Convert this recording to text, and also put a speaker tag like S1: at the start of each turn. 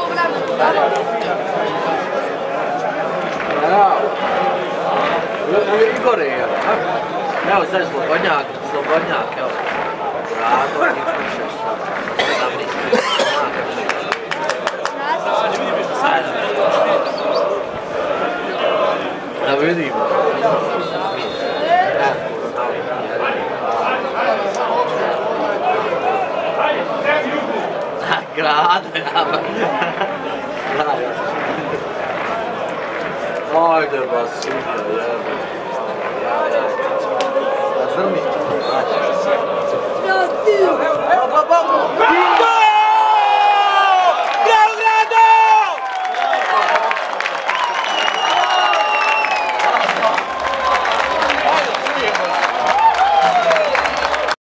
S1: Igore je, evo sad Slobodnjak, evo. Brado, Nikoše, da vidimo. Grado, ja. Ajde ba, super, jebe. Zrmi. Ja, ti!